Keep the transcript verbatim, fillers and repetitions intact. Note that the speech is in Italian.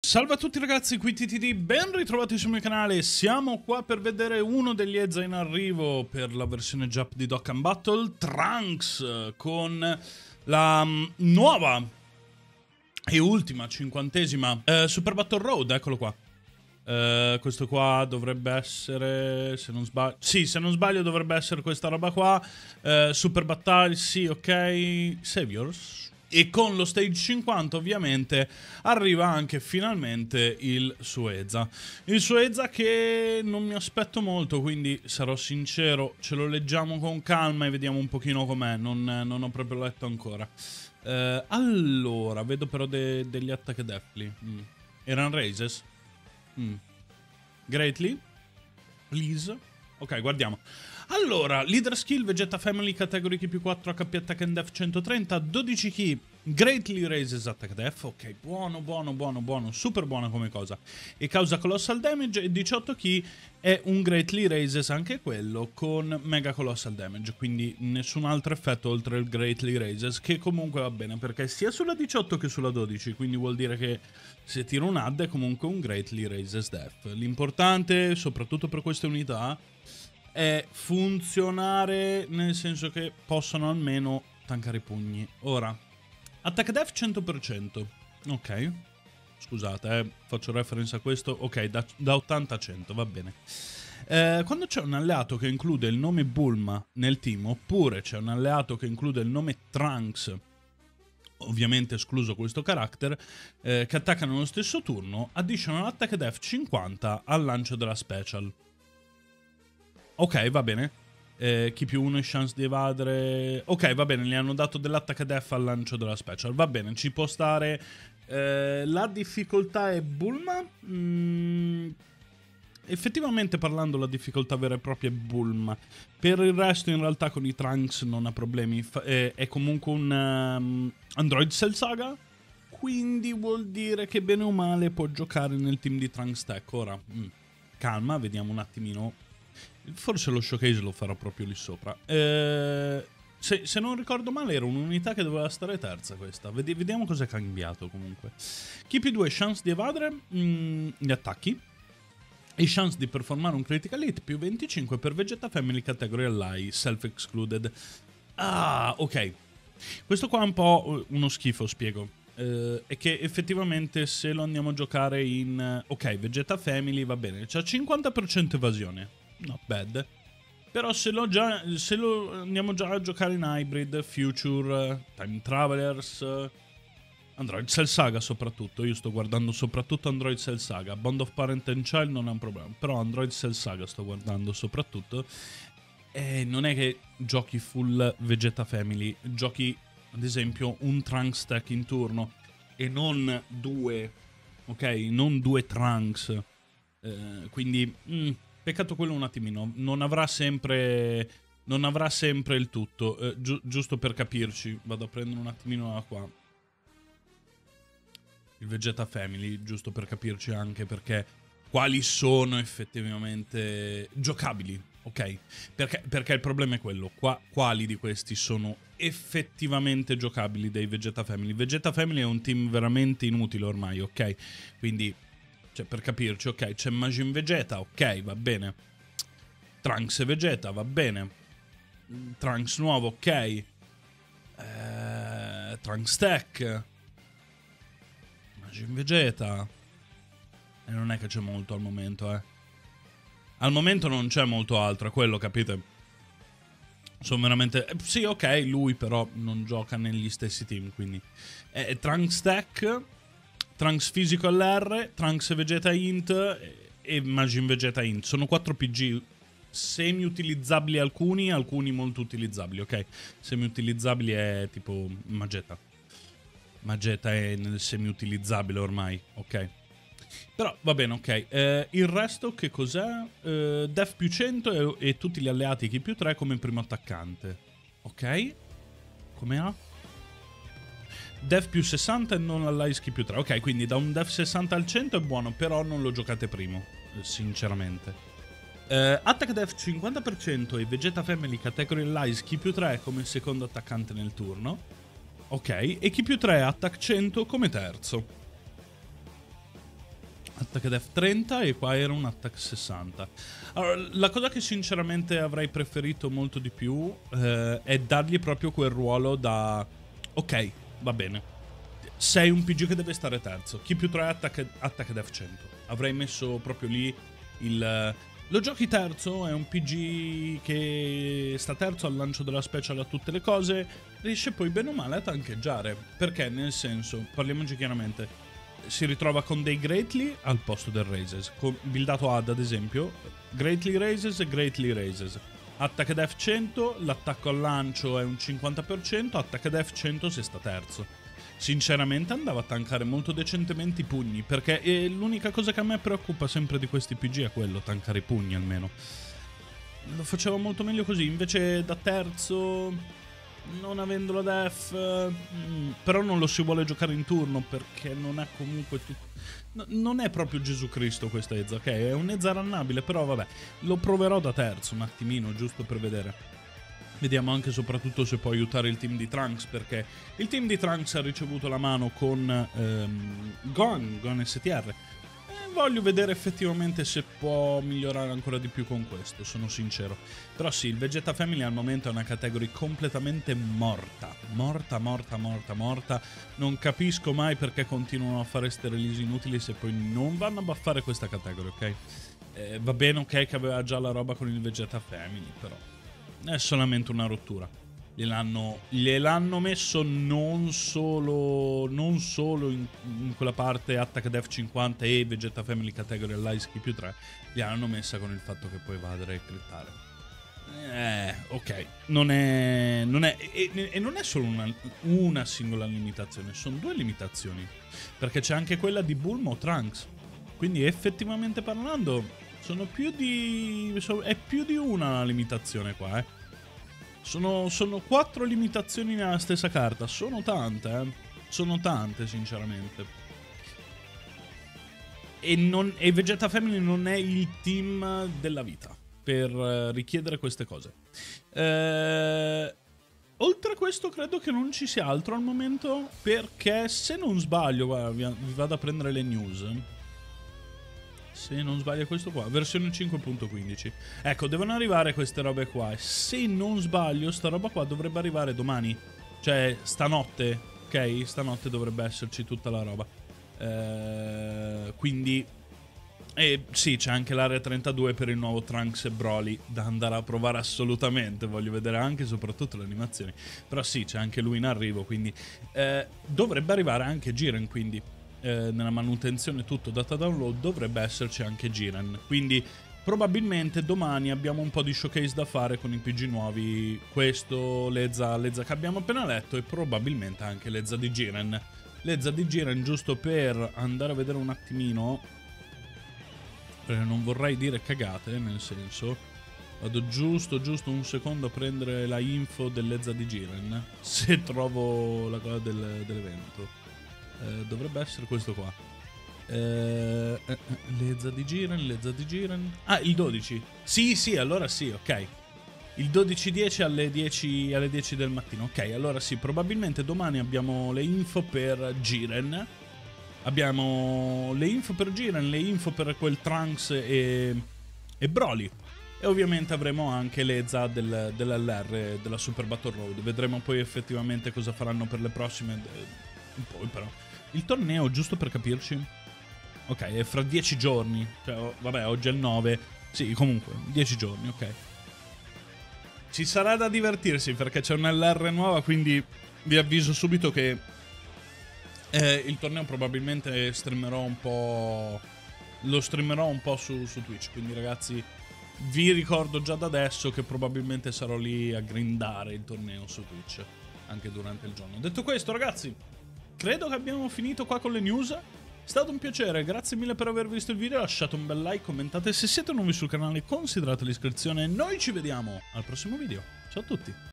Salve a tutti ragazzi, qui T T D, ben ritrovati sul mio canale. Siamo qua per vedere uno degli E Z A in arrivo per la versione Jap di Dokkan Battle, Trunks, con la um, nuova e ultima, cinquantesima uh, Super Battle Road, eccolo qua. Uh, questo qua dovrebbe essere, se non sbaglio, sì, se non sbaglio dovrebbe essere questa roba qua. uh, Super Battaglia, sì, ok, Saviors. E con lo stage cinquanta ovviamente arriva anche finalmente il suo E Z A. Il suo E Z A che non mi aspetto molto, quindi sarò sincero, ce lo leggiamo con calma e vediamo un pochino com'è, non, non ho proprio letto ancora. Uh, allora, vedo però de degli attack deftly. Mm. Erano raises? Mm. Greatly? Please? Ok, guardiamo. Allora, leader skill, Vegeta Family, category key più quattro, H P attack and def centotrenta, dodici key, greatly raises attack def, ok, buono, buono, buono, buono, super buona come cosa. E causa colossal damage, e diciotto key è un greatly raises anche quello con mega colossal damage, quindi nessun altro effetto oltre il greatly raises, che comunque va bene, perché sia sulla diciotto che sulla dodici, quindi vuol dire che se tiro un add è comunque un greatly raises def. L'importante, soprattutto per queste unità, è funzionare, nel senso che possono almeno tankare i pugni. Ora, attack def cento per cento. Ok, scusate, eh, faccio reference a questo. Ok, da, da ottanta a cento, va bene. Eh, quando c'è un alleato che include il nome Bulma nel team, oppure c'è un alleato che include il nome Trunks, ovviamente escluso questo character, eh, che attaccano nello stesso turno, additional attack def cinquanta al lancio della special. Ok, va bene. Eh, chi più uno e chance di evadere. Ok, va bene, gli hanno dato dell'attack def al lancio della special. Va bene, ci può stare. Eh, la difficoltà è Bulma. Mm, effettivamente parlando, la difficoltà vera e propria è Bulma. Per il resto, in realtà, con i Trunks non ha problemi. Fa è, è comunque un um, Android Cell Saga. Quindi vuol dire che bene o male può giocare nel team di Trunks Tech. Ora, mm, calma, vediamo un attimino. Forse lo showcase lo farò proprio lì sopra. Eh, se, se non ricordo male era un'unità che doveva stare terza questa. Vedi, vediamo cosa è cambiato comunque. Chi più due chance di evadere mm, gli attacchi. E chance di performare un critical hit più venticinque per Vegeta Family Category Ally Self Excluded. Ah, ok. Questo qua è un po' uno schifo, spiego. Uh, è che effettivamente se lo andiamo a giocare in... Ok, Vegeta Family va bene. C'ha cinquanta per cento evasione. Not bad. Però se lo, già, se lo andiamo già a giocare in Hybrid, Future, Time Travelers, Android Cell Saga soprattutto, io sto guardando soprattutto Android Cell Saga, Bond of Parent and Child non è un problema, però Android Cell Saga sto guardando soprattutto, e non è che giochi full Vegeta Family, giochi ad esempio un Trunks Tech in turno e non due, ok? Non due Trunks, eh, quindi... Mm, peccato quello un attimino, non avrà sempre, non avrà sempre il tutto, eh, gi giusto per capirci, vado a prendere un attimino da qua, il Vegeta Family, giusto per capirci anche perché quali sono effettivamente giocabili, ok? Perché, perché il problema è quello, qua, quali di questi sono effettivamente giocabili dei Vegeta Family. Vegeta Family è un team veramente inutile ormai, ok? Quindi... Cioè, per capirci, ok, c'è Majin Vegeta, ok, va bene. Trunks e Vegeta, va bene. Trunks nuovo, ok. Eh, Trunks Tech. Majin Vegeta. E non è che c'è molto al momento, eh. Al momento non c'è molto altro, è quello, capite? Sono veramente... Eh, sì, ok, lui però non gioca negli stessi team, quindi... Eh, Trunks Tech... Trunks fisico all'R, Trunks Vegeta Int e Majin Vegeta Int. Sono quattro P G semi-utilizzabili alcuni, alcuni molto utilizzabili, ok? Semi-utilizzabili è tipo Mageta. Mageta è nel semi-utilizzabile ormai, ok? Però va bene, ok. Eh, il resto che cos'è? Eh, Def più cento e, e tutti gli alleati chi più tre come primo attaccante. Ok? Come ha? Def più sessanta e non allies chi più tre. Ok, quindi da un Def sessanta al cento è buono, però non lo giocate primo, sinceramente. Uh, attack Def cinquanta per cento e Vegeta Family Category Allies chi più tre come secondo attaccante nel turno. Ok, e chi più tre Attack cento come terzo. Attack Def trenta e qua era un Attack sessanta. Allora, la cosa che sinceramente avrei preferito molto di più eh, è dargli proprio quel ruolo da... Ok, va bene. Sei un P G che deve stare terzo. Chi più tre Attack, Attack Def cento. Avrei messo proprio lì il... Lo giochi terzo, è un P G che sta terzo al lancio della special a tutte le cose, riesce poi bene o male a tancheggiare. Perché, nel senso, parliamoci chiaramente, si ritrova con dei Greatly al posto del Raises. Con, buildato ad, ad esempio, Greatly Raises e Greatly Raises. Attack Def cento, l'attacco al lancio è un cinquanta per cento, Attack Def cento se sta terzo. Sinceramente andava a tankare molto decentemente i pugni, perché eh, l'unica cosa che a me preoccupa sempre di questi P G è quello, tankare i pugni almeno. Lo faceva molto meglio così, invece da terzo, non avendo la def, mh, però non lo si vuole giocare in turno, perché non è comunque... No, non è proprio Gesù Cristo questa Ezza, ok? È un'Ezza rannabile, però vabbè, lo proverò da terzo un attimino, giusto per vedere. Vediamo anche e soprattutto se può aiutare il team di Trunks, perché il team di Trunks ha ricevuto la mano con ehm, Gon, Gon S T R. E voglio vedere effettivamente se può migliorare ancora di più con questo, sono sincero. Però sì, il Vegeta Family al momento è una categoria completamente morta. Morta, morta, morta, morta. Non capisco mai perché continuano a fare ste release inutili se poi non vanno a buffare questa categoria, ok? Eh, va bene, ok, che aveva già la roba con il Vegeta Family, però... è solamente una rottura. Gliel'hanno, gliel'hanno messo non solo non solo in, in quella parte Attack Def cinquanta e Vegeta Family Category all'Ice più tre, gliel'hanno messa con il fatto che puoi evadere e crittare. Eh, ok, non è, non è e, e non è solo una, una singola limitazione, sono due limitazioni, perché c'è anche quella di Bulma o Trunks. Quindi effettivamente parlando sono più di... è più di una la limitazione qua, eh. Sono, sono quattro limitazioni nella stessa carta. Sono tante, eh. Sono tante, sinceramente. E, non, e Vegeta Family non è il team della vita per uh, richiedere queste cose. Eh, oltre a questo credo che non ci sia altro al momento, perché se non sbaglio, guarda, vi, vi vado a prendere le news. Se non sbaglio questo qua, versione cinque punto quindici. Ecco, devono arrivare queste robe qua. E se non sbaglio, sta roba qua dovrebbe arrivare domani. Cioè, stanotte, ok? Stanotte dovrebbe esserci tutta la roba. Eh, quindi... E sì, c'è anche l'area trentadue per il nuovo Trunks e Broly da andare a provare assolutamente. Voglio vedere anche e soprattutto le animazioni. Però sì, c'è anche lui in arrivo, quindi... Eh, dovrebbe arrivare anche Jiren, quindi... Eh, nella manutenzione tutto data download dovrebbe esserci anche Jiren, quindi probabilmente domani abbiamo un po' di showcase da fare con i P G nuovi, questo, l'Ezza, l'Ezza che abbiamo appena letto e probabilmente anche l'Ezza di Jiren. L'Ezza di Jiren, giusto per andare a vedere un attimino, perché non vorrei dire cagate, nel senso, vado giusto giusto un secondo a prendere la info dell'Ezza di Jiren, se trovo la cosa del, dell'evento. Uh, dovrebbe essere questo qua. uh, uh, uh, L'Ezza di Jiren, l'Ezza di Jiren. Ah, il dodici. Sì, sì, allora sì, ok. Il dodici dieci alle dieci, alle dieci del mattino. Ok, allora sì, probabilmente domani abbiamo le info per Jiren. Abbiamo le info per Jiren, le info per quel Trunks e, e Broly. E ovviamente avremo anche l'Ezza del, dell'L R, della Super Battle Road. Vedremo poi effettivamente cosa faranno per le prossime... Un po' però... Il torneo, giusto per capirci, ok, è fra dieci giorni. Cioè, oh, vabbè, oggi è il nove. Sì, comunque, dieci giorni, ok. Ci sarà da divertirsi perché c'è un'L R nuova, quindi vi avviso subito che eh, il torneo probabilmente streamerò un po'... Lo streamerò un po' su, su Twitch, quindi ragazzi vi ricordo già da adesso che probabilmente sarò lì a grindare il torneo su Twitch anche durante il giorno. Detto questo, ragazzi, credo che abbiamo finito qua con le news. È stato un piacere, grazie mille per aver visto il video, lasciate un bel like, commentate, se siete nuovi sul canale considerate l'iscrizione e noi ci vediamo al prossimo video. Ciao a tutti!